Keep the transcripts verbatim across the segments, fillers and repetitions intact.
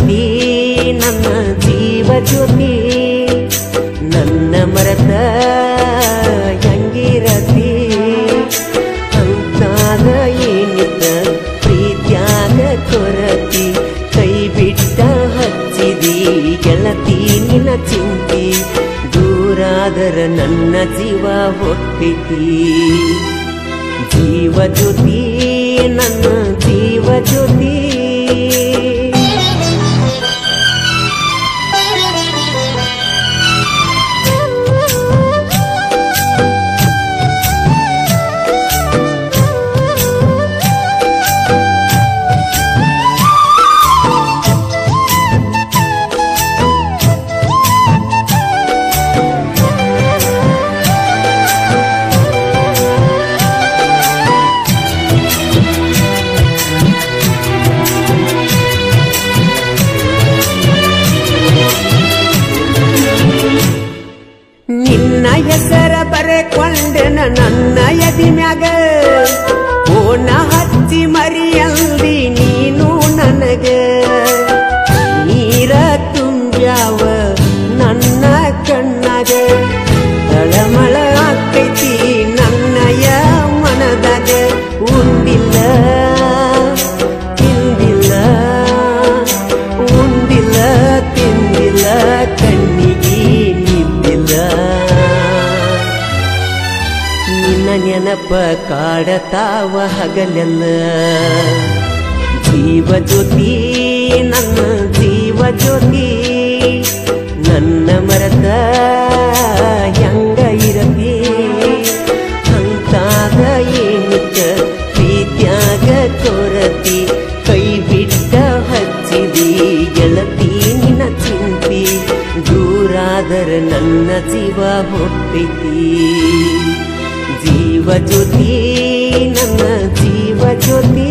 ಜ್ಯೋತಿ ನನ್ನ ಜೀವ ಜ್ಯೋತಿ ನನ್ನ ಮರತ ಹೆಂಗಿರತಿ ಅಂತಾಗ ಏನಿದ್ದ ಪ್ರೀತ್ಯಾಗ ಕೊರತಿ ಕೈ ಬಿಟ್ಟ ಹಚ್ಚಿದಿ ಗೆಳತಿ ನಿನ್ನ ಚಿಂತಿ ದೂರಾದರ ನನ್ನ ಜೀವ ಹೊತ್ತೈತಿ ಜೀವ ಜ್ಯೋತಿ ನನ್ನ ಜೀವ ಜ್ಯೋತಿ ಹೆಸರ ಬರೆಕೊಂಡೆನ ನನ್ನ ಎದಿ ಮ್ಯಾಗ ಓನ ಹಚ್ಚಿ ಮರಿಯಲ್ದಿ ನೀನು ನನಗ ನೀರ ತುಂಬ್ಯಾವ ನನ್ನ ಕಣ್ಣಾಗ ತಳಮಳ ಆಕೈತಿ ನನ್ನಯ ಮನದಾಗ ಉಂಡಿಲ್ಲ ತಿಂದಿಲ್ಲ ಉಂಡಿಲ್ಲ ತಿಂದಿಲ್ಲ ಕಣ್ಣಿಗೆ ನಿಂದಿಲ್ಲ ನಿನ್ನ ನೆನಪ ಕಾಡತಾವ ಹಗಲೆಲ್ಲ ಜೀವ ಜ್ಯೋತಿ ನನ್ನ ಜೀವ ಜ್ಯೋತಿ ನನ್ನ ಮರತ ಹೆಂಗ ಇರತಿ ಅಂತಾಗ ಏನಿದ್ದ ಪ್ರೀತ್ಯಾಗ ಕೊರತಿ ಕೈ ಬಿಟ್ಟ ಹಚ್ಚಿದಿ ಗೆಳತಿ ನಿನ್ನ ಚಿಂತಿ ದೂರಾದರ ನನ್ನ ಜೀವ ಹೊತ್ತೈತಿ ಜೀವ ಜ್ಯೋತಿ ನನ್ನ ಜೀವ ಜ್ಯೋತಿ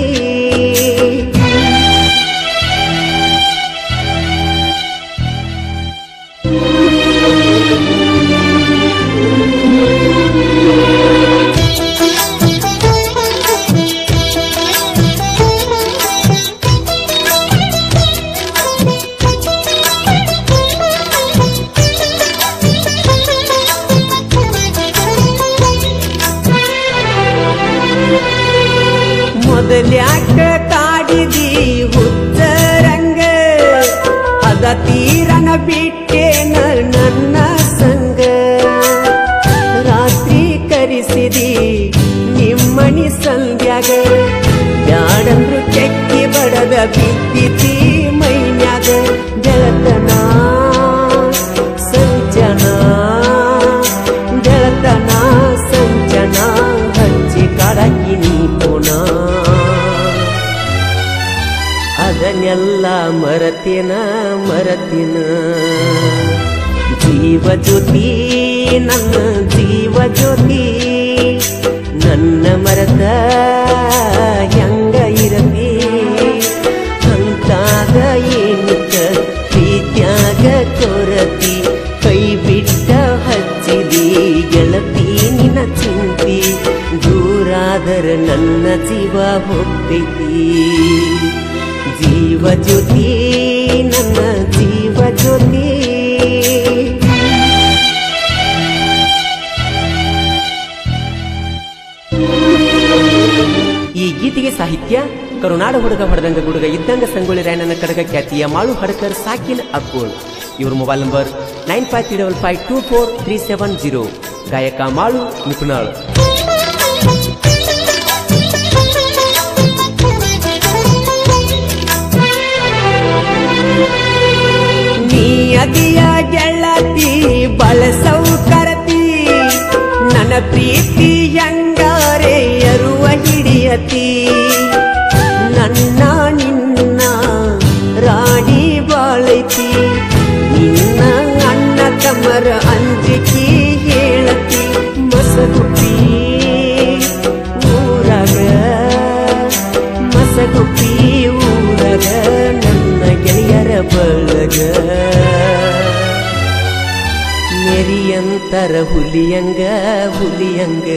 ಮೊದಲ್ಯಾಕ ಕಾಡಿದಿ ಹುಚ್ಚರಂಗ ಅದ ತೀರನ ಬಿಟ್ಟೇನ ನನ್ನ ಸಂಗ ರಾತ್ರಿ ಕರೆಸಿದಿ ನಿಮ್ಮಣಿ ಸಂಧ್ಯಾಗ ಬ್ಯಾಡಂದ್ರು ಕೆಕ್ಕಿ ಬಡದ ಬಿದ್ದಿತಿ ಮೈನ್ಯಾಗ ಗೆಳತನ ಸಂಚನ ಗೆಳತನ ಸಂಚನ ಹಚ್ಚಿ ಕಾಡಕಿ ನೀ ಪುನ ಅದನ್ನೆಲ್ಲ ಮರತಿನ ಮರತಿನ ಜೀವ ಜ್ಯೋತಿ ನನ್ನ ಜೀವ ಜ್ಯೋತಿ ನನ್ನ ಮರತ ಹೆಂಗ ಇರತಿ ಅಂತಾಗ ಏನಿದ್ದ ಪ್ರೀತ್ಯಾಗ ಕೊರತಿ ಕೈ ಬಿಟ್ಟ ಹಚ್ಚಿದಿ ಗೆಳತಿ ನಿನ್ನ ಚಿಂತಿ ದೂರಾದರ ನನ್ನ ಜೀವ ಹೋಗ್ತೈತಿ ಜೀವ ಜ್ಯೋತಿ ನನ್ನ ಜೀವ ಜ್ಯೋತಿ ಈ ಗೀತೆಗೆ ಸಾಹಿತ್ಯ ಕರುನಾಡ ಹುಡುಗ ಹೊಡೆದಂಗ ಗುಡುಗ ಇದ್ದಂಗ ಸಂಗೊಳ್ಳಿ ರಾಯಣ್ಣನ ಕಡಗ ಖ್ಯಾತಿಯ ಮಾಳು ಹಡಕರ್ ಸಾಕಿನ್ ಅಕ್ಕೋಳ್ ಇವ್ರ mobile number nine five three double five two four three seven zero ಗಾಯಕ ಮಾಳು ನಿಪುಣಾಳ್ ಅದಿಯ ಗೆಳತಿ ಬಳಸೌ ಕರತಿ ನನ್ನ ಪ್ರೀತಿ ಹೆಂಗಾರೆ ಎರುವ ಹಿಡಿಯತಿ ನನ್ನ ನಿನ್ನ ರಾಣಿ ಬಾಳೈತಿ ನಿನ್ನ ಅಣ್ಣ ತಮ್ಮರ ಅಂಜಿಕಿ ಹೇಳತಿ ಮಸಗುಪ್ಪಿ ಊರಾಗ ಮಸಗುಪ್ಪಿ ಊರಾಗ ನನ್ನ ಗೆಳೆಯರ ಬಳಗ ಮೇರಿಯಂತರ ಹುಲಿಯಂಗ ಹುಲಿಯಂಗ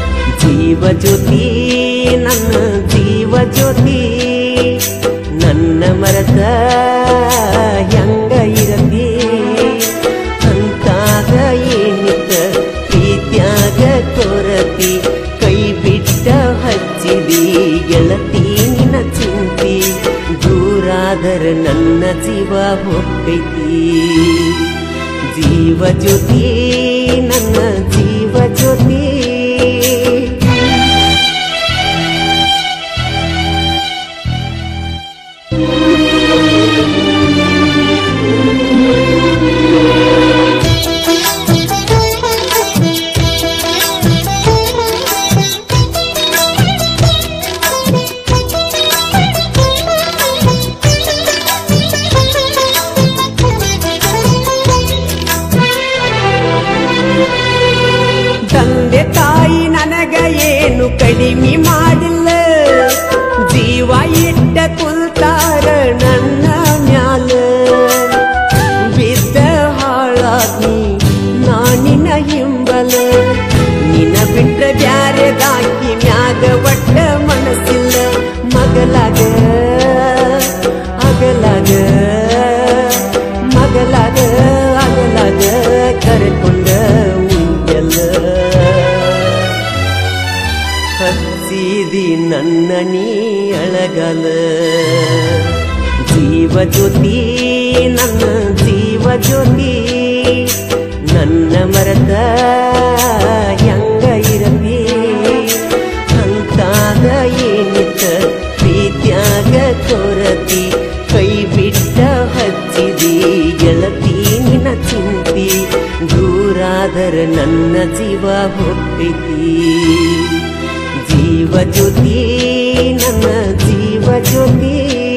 ಜೀವ ಜ್ಯೋತಿ ನನ್ನ ಜೀವ ಜ್ಯೋತಿ ನನ್ನ ನನ್ನ ಮರೆತ ಹೆಂಗ ಇರತಿ ಅಂತಾಗ ಏನಿತ್ತ ಪ್ರೀತ್ಯಾಗ ಕೊರತಿ ಕೈ ಬಿಟ್ಟ ಹಚ್ಚಿದಿ ಗೆಳತಿ ನಿನ್ನ ಚಿಂತಿ ದೂರಾದರ ನನ್ನ ಜೀವ ಹೋಗ್ತೈತಿ ಜೀವ ಜ್ಯೋತಿ ನನ್ನ ಜೀವ ಜ್ಯೋತಿ ತಂದೆ ತಾಯಿ ನನಗ ಏನು ಕಡಿಮೆ ಮಾಡಿಲ್ಲ ಜೀವ ಇಟ್ಟ ಕುಲ್ತಾರ ನನ್ನ ಮ್ಯಾಲ ಬಿದ್ದ ಹಾಳಾಗಿ ನಾನಿನ ಹಿಂಬಲ ನಿನ್ನ ಬಿಟ್ಟ ಬ್ಯಾರೆದಾಕಿ ಮ್ಯಾಗ ಒಟ್ಟ ಮನಸ್ಸಿಲ್ಲ ಮಗಲಾಗ ಅಗಲಾಗ ಮಗಲಾಗ ಅಗಲಾಗ ಕರೆಕೊಂಡ ಹಚ್ಚಿದಿ ನನ್ನ ನೀ ಅಳಗಲ ಜೀವ ಜ್ಯೋತಿ ನನ್ನ ಜೀವ ಜ್ಯೋತಿ ನನ್ನ ಮರೆತ ಹೆಂಗ ಇರತಿ ಅಂತಾಗ ಏನಿತ್ತ ಪ್ರೀತ್ಯಾಗ ಕೊರತಿ ಕೈ ಬಿಟ್ಟ ಹಚ್ಚಿದಿ ಗೆಳತಿ ನಿನ್ನ ಚಿಂತಿ ದೂರಾದರ ನನ್ನ ಜೀವ ಹೋಗ್ತೈತಿ ಜೀವ ಜ್ಯೋತಿ ನನ್ನ ಜೀವ ಜ್ಯೋತಿ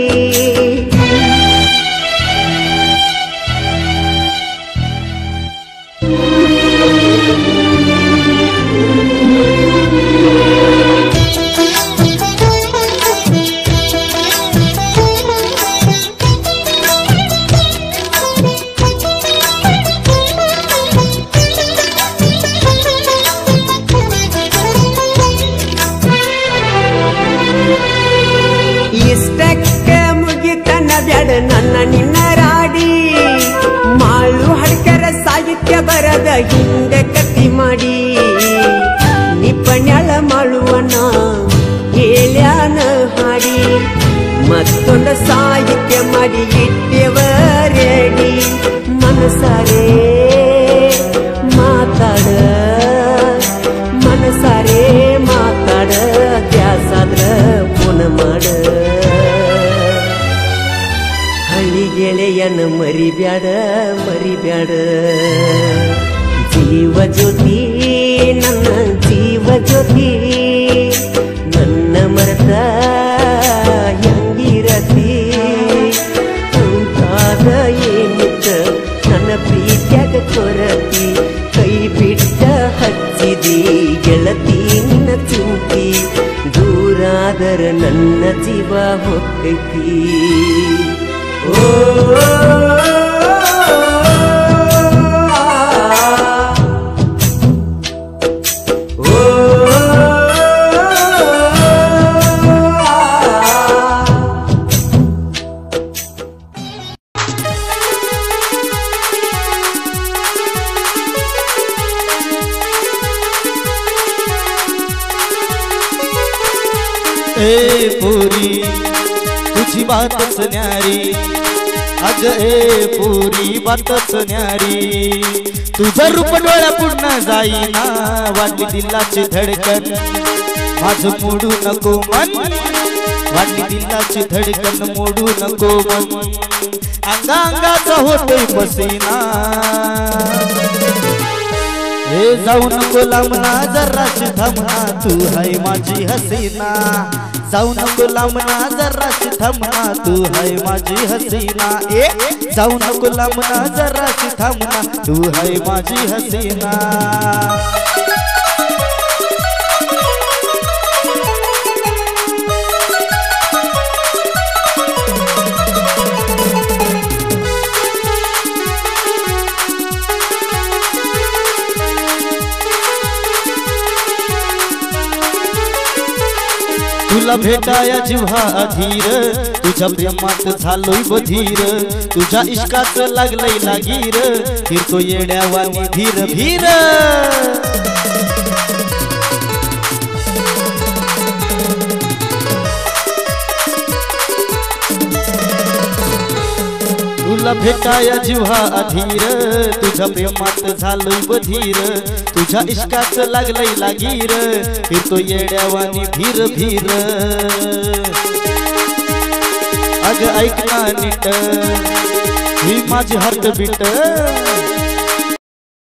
ನನ್ನ ನಿನ್ನ ರಾಡಿ ಮಾಳು ಹಡ್ಕರ ಸಾಹಿತ್ಯ ಬರದ ಹಿಂದೆ ಕತ್ತಿ ಮಾಡಿ ನಿಪಣ್ಯಾಳ ಮಾಳುವನ ಹೇಳ್ಯಾನ ಹಾಡಿ ಮತ್ತೊಂದು ಸಾಹಿತ್ಯ ಮಾಡಿ ಇಟ್ಟೆವ ರೆಡಿ ಮನಸಾರೆ ಮಾತಾಡ ಮನಸಾರೆ ಮಾತಾಡ ದ್ಯಾಸಾದ್ರ ಪುನ ಮಾಡ ಹಳ್ಳಿ ಗೆಳೆಯನ ಮರಿಬ್ಯಾಡ ಮರಿಬ್ಯಾಡ ಜೀವ ಜ್ಯೋತಿ ನನ್ನ ಜೀವ ಜ್ಯೋತಿ ನನ್ನ ಮರೆತ ಹೆಂಗಿರತಿ ಅಂತಾಗ ಏನಿತ್ತ ನನ್ನ ಪ್ರೀತ್ಯಾಗ ಕೊರತಿ ಕೈ ಬಿಟ್ಟ ಹಚ್ಚಿದಿ ಗೆಳತಿ ನಿನ್ನ ಚಿಂತಿ ದೂರಾದರ ನನ್ನ ಜೀವ ಹೋಗ್ತೈತಿ ಓ ए पुरी तुझी बातच न्यारी अग ए पुरी बातच न्यारी तुझं रूप डोळ्या पुन्हा जाईना वाटली दिलाची धडकन माझं मोडू नको मन वाटली दिलाची धडकन मोडू नको मन अंगा अंगाचा होतोय पसीना हे जाऊ नको लांबना जराशी थांबना तू हाय माझी हसीना जाऊ नको लांबना जराशी थांबना तू हाय माझी हसीना ए जाऊ नको लांबना जराशी थांबना तू हाय माझी हसीना तुला भेटाया जिव्हा अधीर तुझ्या प्रेमात झालोय बधीर तुझ्या इश्काच लागलंय लागीर फिरतो येड्यावानी धीर धीर तुला भेटाया जिव्हा अधीर तुझ्या प्रेमात झालोय बधीर तुझ्या इश्काच लागलंय लागीर फिरतो येड्यावानी धीर धीर अग ऐक ना नीट ही माझी हार्ट बीट